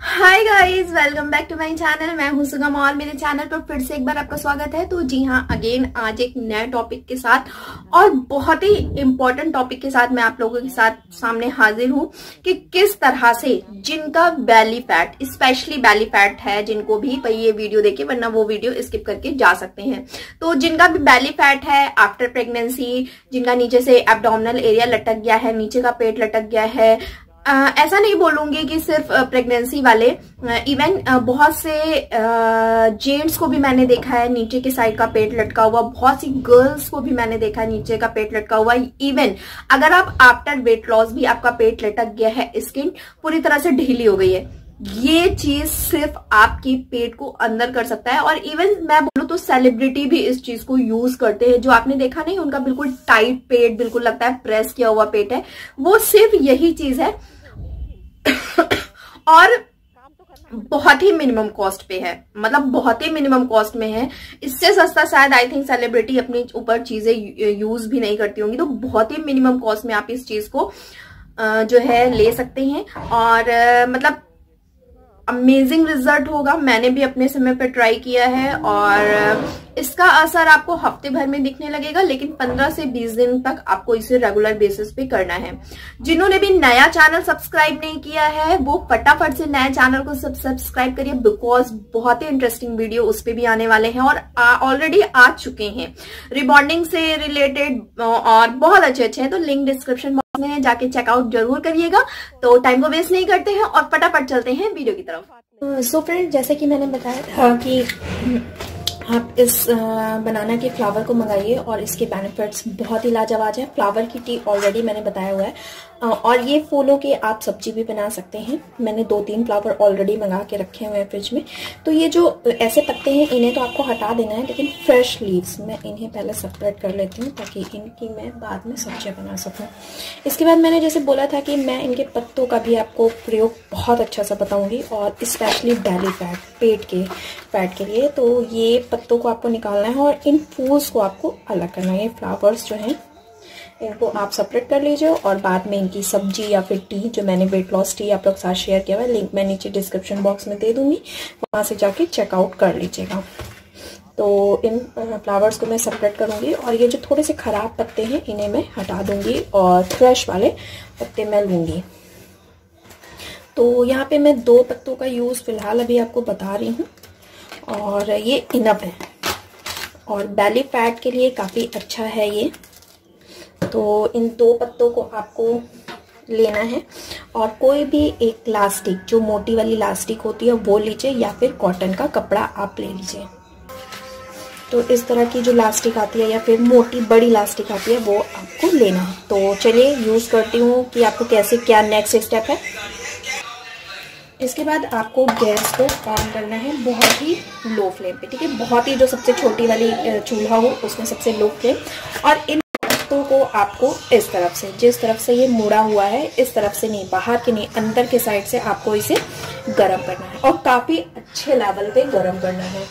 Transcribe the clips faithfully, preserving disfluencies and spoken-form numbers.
Hi guys, welcome back to my channel. मैं हूं सुगम और मेरे चैनल पर फिर से एक बार आपका स्वागत है। तो जी हाँ, अगेन आज एक नए टॉपिक के साथ और बहुत ही इम्पोर्टेंट टॉपिक के साथ मैं आप लोगों के साथ सामने हाजिर हूं कि किस तरह से जिनका belly fat, specially belly fat है, जिनको भी भाई ये वीडियो देखिए वरना वो वीडियो स्किप करके जा सकते हैं। तो जिनका भी बैली फैट है आफ्टर प्रेगनेंसी, जिनका नीचे से एब्डोमिनल एरिया लटक गया है, नीचे का पेट लटक गया है, Uh, ऐसा नहीं बोलूंगी कि सिर्फ प्रेगनेंसी uh, वाले, इवन uh, uh, बहुत से जेंट्स uh, को भी मैंने देखा है नीचे के साइड का पेट लटका हुआ। बहुत सी गर्ल्स को भी मैंने देखा है नीचे का पेट लटका हुआ। इवन अगर आप आफ्टर वेट लॉस भी आपका पेट लटक गया है, स्किन पूरी तरह से ढीली हो गई है, ये चीज सिर्फ आपके पेट को अंदर कर सकता है। और इवन मैं बोलूं तो सेलिब्रिटी भी इस चीज को यूज करते हैं। जो आपने देखा नहीं, उनका बिल्कुल टाइट पेट, बिल्कुल लगता है प्रेस किया हुआ पेट है, वो सिर्फ यही चीज है और बहुत ही मिनिमम कॉस्ट पे है, मतलब बहुत ही मिनिमम कॉस्ट में है। इससे सस्ता शायद आई थिंक सेलिब्रिटी अपने ऊपर चीजें यूज भी नहीं करती होंगी। तो बहुत ही मिनिमम कॉस्ट में आप इस चीज को जो है ले सकते हैं और मतलब अमेजिंग रिजल्ट होगा। मैंने भी अपने समय पर ट्राई किया है और इसका असर आपको हफ्ते भर में दिखने लगेगा, लेकिन पंद्रह से बीस दिन तक आपको इसे रेगुलर बेसिस पे करना है। जिन्होंने भी नया चैनल सब्सक्राइब नहीं किया है वो फटाफट से नया चैनल को सब सब्सक्राइब करिए, बिकॉज बहुत ही इंटरेस्टिंग वीडियो उस पे भी आने वाले हैं और ऑलरेडी आ चुके हैं रिबॉन्डिंग से रिलेटेड और बहुत अच्छे अच्छे हैं। तो लिंक डिस्क्रिप्शन बॉक्स में जाके चेकआउट जरूर करिएगा। तो टाइम को वेस्ट नहीं करते हैं और फटाफट चलते हैं वीडियो की तरफ। सो फ्रेंड, जैसे कि मैंने बताया था कि आप इस बनाना के फ्लावर को मंगाइए और इसके बेनिफिट्स बहुत ही लाजवाब है। फ्लावर की टी ऑलरेडी मैंने बताया हुआ है और ये फूलों के आप सब्जी भी बना सकते हैं। मैंने दो तीन फ्लावर ऑलरेडी मंगा के रखे हुए हैं फ्रिज में। तो ये जो ऐसे पत्ते हैं इन्हें तो आपको हटा देना है, लेकिन फ्रेश लीव्स मैं इन्हें पहले सेपरेट कर लेती हूँ ताकि इनकी मैं बाद में सब्जियाँ बना सकूँ। इसके बाद मैंने जैसे बोला था कि मैं इनके पत्तों का भी आपको प्रयोग बहुत अच्छा सा बताऊँगी और स्पेशली बैली फैट, पेट के फैट के लिए। तो ये पत्तों को आपको निकालना है और इन फूल्स को आपको अलग करना है। ये फ्लावर्स जो हैं इनको आप सेपरेट कर लीजिए और बाद में इनकी सब्जी या फिर टी, जो मैंने वेट लॉस टी आप लोग साथ शेयर किया हुआ है, लिंक मैं नीचे डिस्क्रिप्शन बॉक्स में दे दूंगी, वहां से जाके चेकआउट कर लीजिएगा। तो इन फ्लावर्स को मैं सेपरेट करूंगी और ये जो थोड़े से खराब पत्ते हैं इन्हें मैं हटा दूंगी और फ्रेश वाले पत्ते मैं लूंगी। तो यहाँ पे मैं दो पत्तों का यूज फिलहाल अभी आपको बता रही हूँ और ये इनफ है और बैली फैट के लिए काफी अच्छा है ये। तो इन दो पत्तों को आपको लेना है और कोई भी एक लास्टिक, जो मोटी वाली लास्टिक होती है वो लीजिए या फिर कॉटन का कपड़ा आप ले लीजिए। तो इस तरह की जो लास्टिक आती है या फिर मोटी बड़ी लास्टिक आती है वो आपको लेना है। तो चलिए यूज करती हूँ कि आपको कैसे, क्या नेक्स्ट स्टेप है। इसके बाद आपको गैस को ऑन करना है बहुत ही लो फ्लेम पे, ठीक है। बहुत ही जो सबसे छोटी वाली चूल्हा हो उसमें सबसे लो फ्लेम। और इन पत्तों को आपको इस तरफ से, जिस तरफ से ये मुड़ा हुआ है इस तरफ से नहीं, बाहर के नहीं, अंदर के साइड से आपको इसे गरम करना है और काफी अच्छे लेवल पे गरम करना है।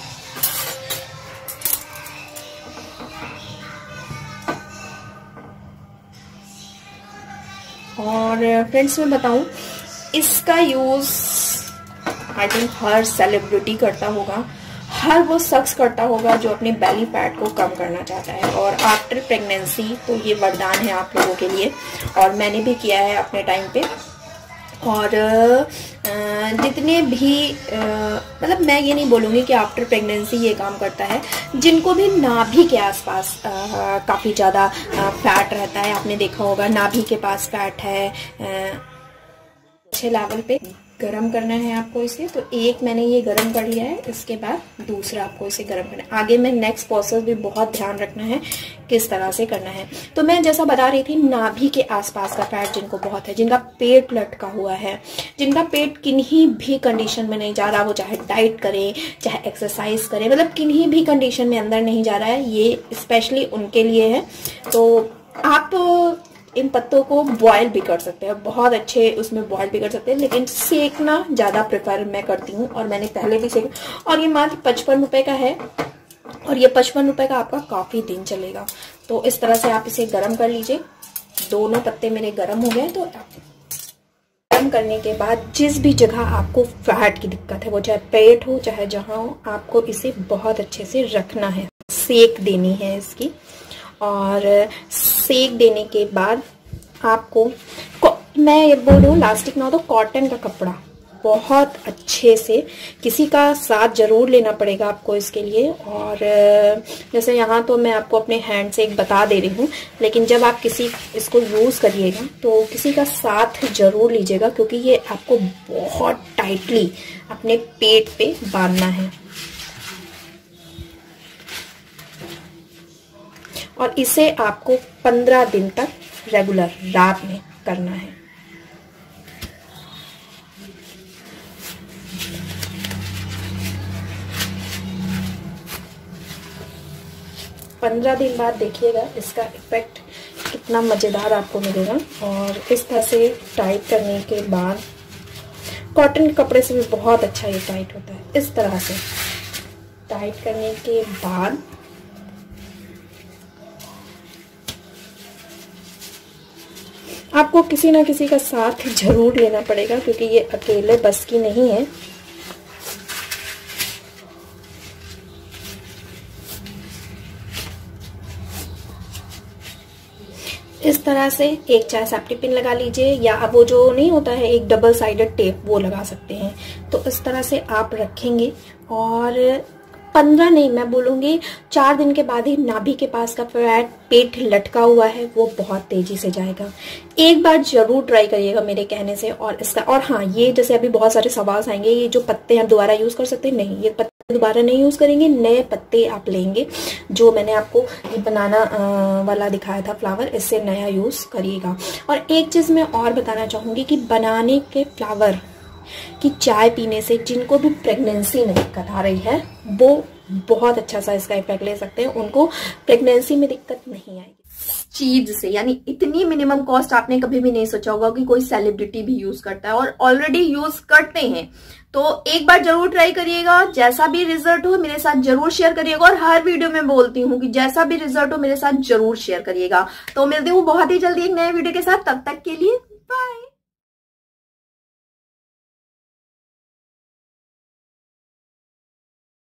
और फ्रेंड्स मैं बताऊं, इसका यूज आई थिंक हर सेलिब्रिटी करता होगा, हर वो शख्स करता होगा जो अपने बैली फैट को कम करना चाहता है। और आफ्टर प्रेगनेंसी तो ये वरदान है आप लोगों के लिए और मैंने भी किया है अपने टाइम पे। और जितने भी मतलब मैं ये नहीं बोलूँगी कि आफ्टर प्रेगनेंसी ये काम करता है, जिनको भी नाभि के आसपास काफ़ी ज़्यादा फैट रहता है, आपने देखा होगा नाभि के पास फैट है, अच्छे लेवल पे गरम करना है आपको इसे। तो एक मैंने ये गरम कर लिया है, इसके बाद दूसरा आपको इसे गरम करना है। आगे में नेक्स्ट प्रोसेस भी बहुत ध्यान रखना है किस तरह से करना है। तो मैं जैसा बता रही थी, नाभि के आसपास का फैट जिनको बहुत है, जिनका पेट लटका हुआ है, जिनका पेट किन्हीं भी कंडीशन में नहीं जा रहा, वो चाहे डाइट करे चाहे एक्सरसाइज करे, मतलब किन्हीं भी कंडीशन में अंदर नहीं जा रहा है, ये स्पेशली उनके लिए है। तो आप इन पत्तों को बॉयल भी कर सकते हैं, बहुत अच्छे उसमें बॉयल भी कर सकते हैं, लेकिन सेकना ज्यादा प्रेफर मैं करती हूँ और मैंने पहले भी सेका। और ये मात्र पचपन रुपए का है और ये पचपन रुपए का आपका काफी दिन चलेगा। तो इस तरह से आप इसे गर्म कर लीजिए। दोनों पत्ते मेरे गर्म हो गए, तो गर्म गर्म करने के बाद जिस भी जगह आपको फैट की दिक्कत है, वो चाहे पेट हो चाहे जहाँ हो, आपको इसे बहुत अच्छे से रखना है, सेक देनी है इसकी। और सेक देने के बाद आपको, मैं ये बोल रही हूँ लास्टिक ना हो तो कॉटन का कपड़ा बहुत अच्छे से, किसी का साथ जरूर लेना पड़ेगा आपको इसके लिए। और जैसे यहाँ तो मैं आपको अपने हैंड से एक बता दे रही हूँ, लेकिन जब आप किसी इसको यूज़ करिएगा तो किसी का साथ जरूर लीजिएगा, क्योंकि ये आपको बहुत टाइटली अपने पेट पे बांधना है। और इसे आपको पंद्रह दिन तक रेगुलर रात में करना है। पंद्रह दिन बाद देखिएगा इसका इफेक्ट कितना मज़ेदार आपको मिलेगा। और इस तरह से टाइट करने के बाद, कॉटन के कपड़े से भी बहुत अच्छा ये टाइट होता है। इस तरह से टाइट करने के बाद आपको किसी ना किसी का साथ जरूर लेना पड़ेगा, क्योंकि ये अकेले बस की नहीं है। इस तरह से एक चाहे सेफ्टी पिन लगा लीजिए, या अब वो जो नहीं होता है एक डबल साइडेड टेप, वो लगा सकते हैं। तो इस तरह से आप रखेंगे और पंद्रह नहीं, मैं बोलूँगी चार दिन के बाद ही नाभि के पास का फैट, पेट लटका हुआ है, वो बहुत तेजी से जाएगा। एक बार जरूर ट्राई करिएगा मेरे कहने से। और इसका, और हाँ, ये जैसे अभी बहुत सारे सवाल आएंगे, ये जो पत्ते हैं दोबारा यूज कर सकते हैं? नहीं, ये पत्ते दोबारा नहीं यूज करेंगे, नए पत्ते आप लेंगे। जो मैंने आपको ये बनाना वाला दिखाया था फ्लावर, इससे नया यूज करिएगा। और एक चीज मैं और बताना चाहूंगी कि बनाने के फ्लावर कि चाय पीने से जिनको भी प्रेगनेंसी में दिक्कत आ रही है, वो बहुत अच्छा सा इसका इफेक्ट ले सकते हैं, उनको प्रेगनेंसी में दिक्कत नहीं आएगी चीज से। यानी इतनी मिनिमम कॉस्ट आपने कभी भी नहीं सोचा होगा कि कोई सेलिब्रिटी भी यूज करता है, और ऑलरेडी यूज करते हैं। तो एक बार जरूर ट्राई करिएगा, जैसा भी रिजल्ट हो मेरे साथ जरूर शेयर करिएगा। और हर वीडियो में बोलती हूँ कि जैसा भी रिजल्ट हो मेरे साथ जरूर शेयर करिएगा। तो मिलती हूँ बहुत ही जल्दी एक नए वीडियो के साथ, तब तक के लिए बाय।